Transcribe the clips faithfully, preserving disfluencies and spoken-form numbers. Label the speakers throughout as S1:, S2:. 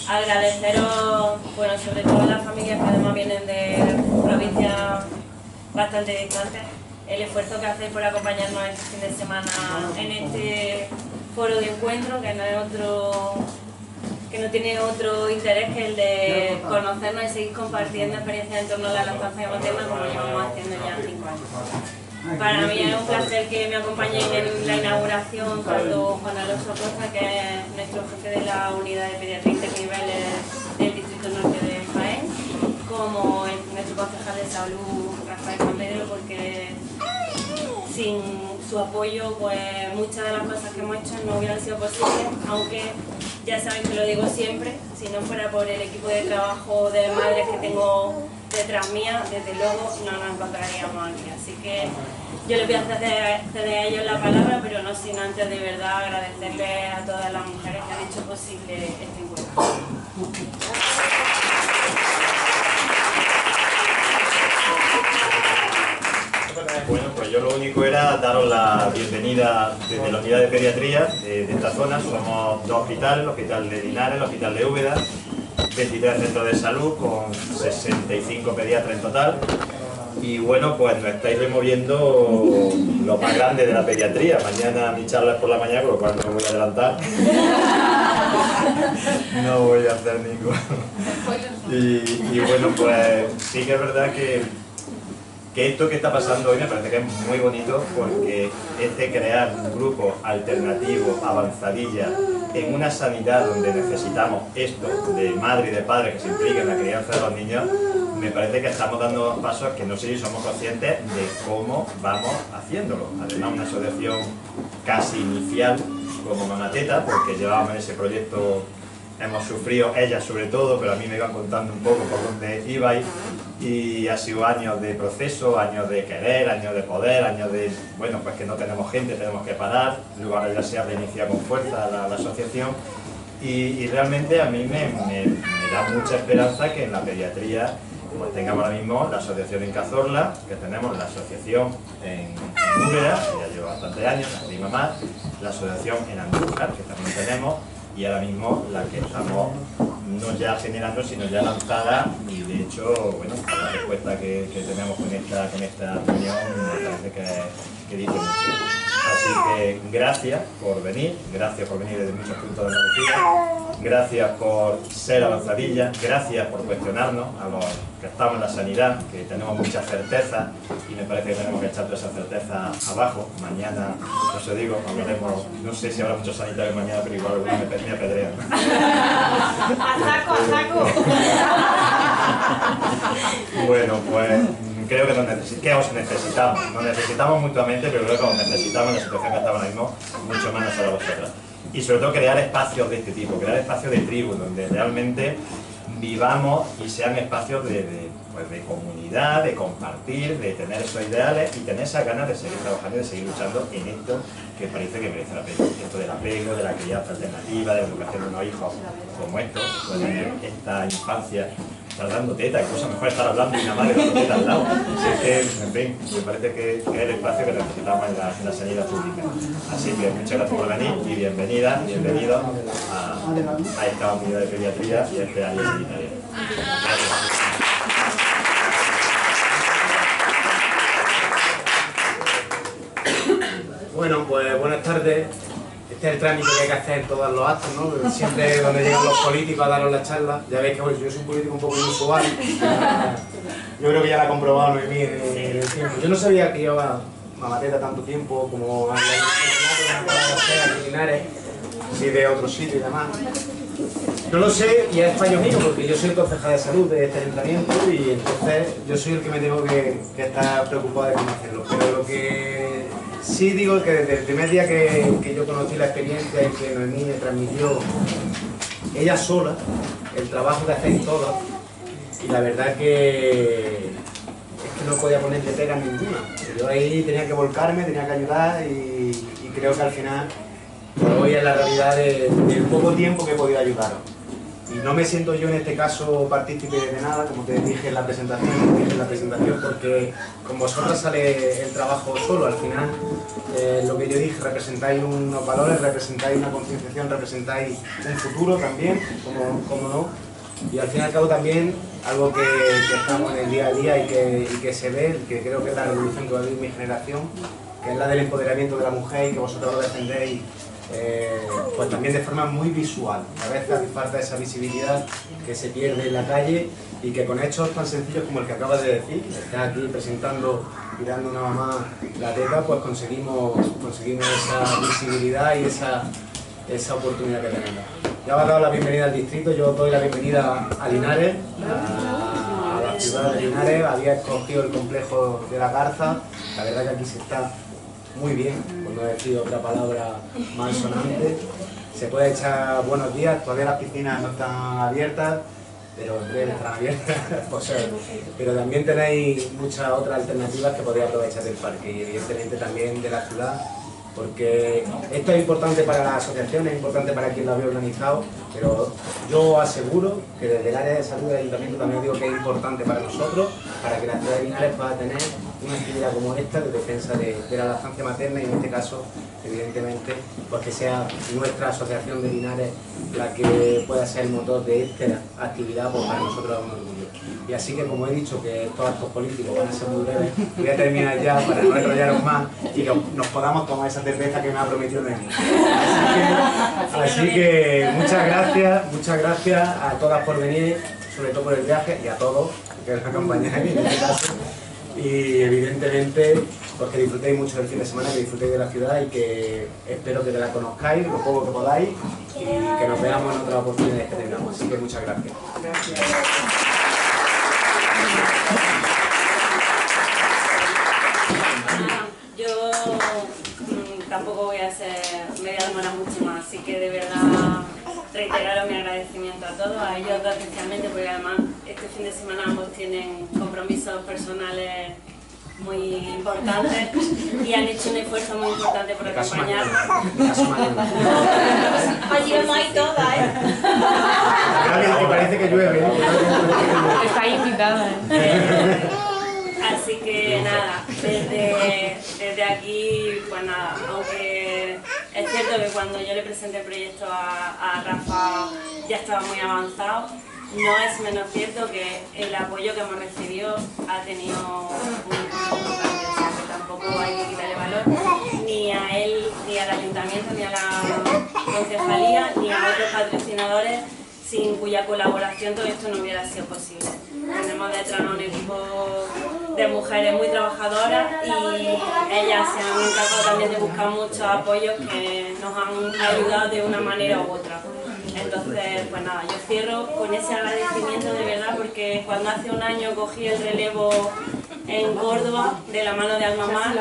S1: agradeceros, bueno, sobre todo a las familias que además vienen de provincias bastante distantes, el esfuerzo que hacéis por acompañarnos este fin de semana en este foro de encuentro, que no es otro, que no tiene otro interés que el de conocernos y seguir compartiendo experiencias en torno a la lactancia materna como llevamos haciendo ya cinco años. Para mí es un placer que me acompañéis en la inauguración tanto Juan Alonso Costa, que es nuestro jefe de la unidad de pediatría interniveles del Distrito Norte de Jaén, como el, nuestro concejal de salud Rafael San Pedro, porque sin su apoyo pues muchas de las cosas que hemos hecho no hubieran sido posibles, aunque ya sabéis que lo digo siempre, si no fuera por el equipo de trabajo de madres que tengo detrás mía, desde luego no nos encontraríamos aquí. Así que yo les voy a ceder, ceder a ellos la palabra, pero no sin antes de verdad agradecerles a todas las mujeres que han hecho posible este encuentro.
S2: Bueno, pues yo lo único era daros la bienvenida desde la unidad de pediatría de, de esta zona. Somos dos hospitales, el hospital de Linares, el hospital de Úbeda, veintitrés centros de salud con sesenta y cinco pediatras en total. Y bueno, pues nos estáis removiendo lo más grande de la pediatría. Mañana mi charla es por la mañana, con lo cual no me voy a adelantar. No voy a hacer ningún... Y, y bueno, pues sí que es verdad que que esto que está pasando hoy me parece que es muy bonito, porque este crear un grupo alternativo, avanzadilla, en una sanidad donde necesitamos esto de madre y de padre que se impliquen en la crianza de los niños, me parece que estamos dando pasos que no sé si somos conscientes de cómo vamos haciéndolo. Además, una asociación casi inicial como Mamateta, porque llevábamos en ese proyecto, hemos sufrido, ellas sobre todo, pero a mí me iban contando un poco por dónde ibais, y ha sido años de proceso, años de querer, años de poder, años de, bueno, pues que no tenemos gente, tenemos que parar. Luego ahora ya se ha reiniciado con fuerza la, la asociación, y, y realmente a mí me, me, me da mucha esperanza que en la pediatría pues tengamos ahora mismo la asociación en Cazorla, que tenemos la asociación en, en Úbeda, que ya lleva bastantes años, la prima más, la asociación en Andújar, que también tenemos, y ahora mismo la que estamos no ya generando, sino ya lanzada, y de hecho, bueno, la respuesta que, que tenemos con esta, con esta reunión me parece que, que dice mucho. Así que gracias por venir, gracias por venir desde muchos puntos de Andalucía, gracias por ser avanzadillas, gracias por cuestionarnos a los que estamos en la sanidad, que tenemos mucha certeza, y me parece que tenemos que echar toda esa certeza abajo. Mañana, os lo digo, hablaremos, no sé si habrá muchos sanitarios mañana, pero igual algunos me, me apedrean.
S1: ¡A saco, a saco!
S2: Bueno, pues creo que, nos neces que os necesitamos, nos necesitamos mutuamente, pero creo que os necesitamos en la situación que estamos ahora mismo, mucho más nosotros vosotras. Y sobre todo crear espacios de este tipo, crear espacios de tribu, donde realmente vivamos y sean espacios de, de, pues de comunidad, de compartir, de tener esos ideales y tener esas ganas de seguir trabajando y de seguir luchando en esto que parece que merece la pena. Esto del apego, de la crianza alternativa, de la educación de unos hijos como estos, pues tener esta infancia, estar dando teta, incluso mejor estar hablando y una madre dando teta al lado. Así que, en fin, me parece que, que es el espacio que necesitamos en la, en la sanidad pública. Así que muchas gracias por venir y bienvenida, bienvenidos a, a esta unidad de pediatría y a este área sanitaria. Gracias.
S3: Bueno, pues buenas tardes. Este es el trámite que hay que hacer en todos los actos, ¿no? Siempre donde llegan los políticos a daros la charla. Ya veis que bueno, yo soy un político un poco inusual. Yo creo que ya la ha comprobado Noemí en el tiempo. Yo no sabía que iba a Mamateta tanto tiempo como a la Linares, así de otros sitios y demás. No lo sé, y es fallo mío, porque yo soy el concejal de salud de este ayuntamiento y entonces yo soy el que me tengo que, que estar preocupado de cómo hacerlo. Pero lo que sí digo es que desde el primer día que, que yo conocí la experiencia y que Noemí me transmitió ella sola el trabajo que hacéis todas, y la verdad que es que no podía ponerle pega ninguna. Yo ahí tenía que volcarme, tenía que ayudar y, y creo que al final hoy es la realidad de- del poco tiempo que he podido ayudaros. Y no me siento yo en este caso partícipe de nada, como te dije en la presentación, como dije en la presentación, porque con vosotros sale el trabajo solo. Al final, eh, lo que yo dije, representáis unos valores, representáis una concienciación, representáis un futuro también, como, como no. Y al fin y al cabo también algo que, que estamos en el día a día y que, y que se ve, que creo que es la revolución que va a vivir mi generación, que es la del empoderamiento de la mujer y que vosotros lo defendéis. Eh, pues también de forma muy visual. A veces hace falta esa visibilidad que se pierde en la calle y que con hechos tan sencillos como el que acabas de decir, que estás aquí presentando, mirando a una mamá la teta, pues conseguimos, conseguimos esa visibilidad y esa, esa oportunidad que tenemos. Ya os he dado la bienvenida al distrito, yo os doy la bienvenida a Linares, a, a la ciudad de Linares. Había escogido el complejo de la Garza, la verdad que aquí se está muy bien, por no decir otra palabra más sonante. Se puede echar buenos días, todavía las piscinas no están abiertas, pero en breve estarán abiertas. Pues, pero también tenéis muchas otras alternativas que podéis aprovechar del parque y evidentemente también de la ciudad, porque esto es importante para la asociación, es importante para quien lo había organizado, pero yo aseguro que desde el área de salud del ayuntamiento también digo que es importante para nosotros, para que la ciudad de Linares pueda tener una actividad como esta de defensa de, de la lactancia materna y en este caso, evidentemente, pues que sea nuestra asociación de Linares la que pueda ser el motor de esta actividad, pues para nosotros es un orgullo. Y así que, como he dicho, que estos actos políticos van a ser muy breves, voy a terminar ya para no enrollaros más y que nos podamos tomar esa cerveza que me ha prometido Noemí. Así que, así que muchas gracias, muchas gracias a todas por venir, sobre todo por el viaje, y a todos que nos acompañáis en este caso. Y evidentemente, pues que disfrutéis mucho del fin de semana, que disfrutéis de la ciudad y que espero que la conozcáis lo poco que podáis y que nos veamos en otras oportunidades que tengamos. Así que muchas gracias. Gracias.
S1: Yo mmm, tampoco voy a ser media hermana mucho más, así que de verdad reiteraros mi agradecimiento a todos, a ellos dos especialmente, porque además este fin de semana ambos tienen compromisos personales muy importantes y han hecho un esfuerzo muy importante por acompañarnos. Allí vamos ahí todas, ¿eh?
S3: Que parece que llueve.
S4: Está invitada, ¿eh?
S1: Así que nada, desde, desde aquí, pues nada, aunque es cierto que cuando yo le presenté el proyecto a, a Rafa ya estaba muy avanzado, no es menos cierto que el apoyo que hemos recibido ha tenido un impacto grande, o sea que tampoco hay que quitarle valor ni a él, ni al ayuntamiento, ni a la concejalía, ni a otros patrocinadores sin cuya colaboración todo esto no hubiera sido posible. Tenemos detrás un equipo de mujeres muy trabajadoras y ellas se han encargado también de buscar muchos apoyos que nos han ayudado de una manera u otra. Entonces, pues nada, yo cierro con ese agradecimiento de verdad porque cuando hace un año cogí el relevo en Córdoba de la mano de Almamar,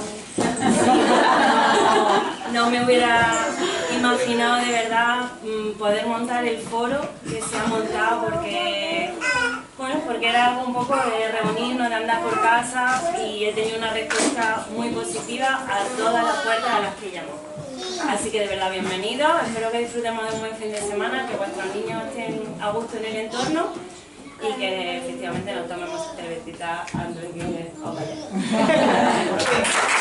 S1: no, no me hubiera imaginado de verdad poder montar el foro que se ha montado porque, bueno, porque era algo un poco de reunirnos, de andar por casa y he tenido una respuesta muy positiva a todas las puertas a las que llamo. Así que de verdad bienvenidos, espero que disfrutemos de un buen fin de semana, que vuestros niños estén a gusto en el entorno y que efectivamente nos tomemos cervecita antes de que os vayáis.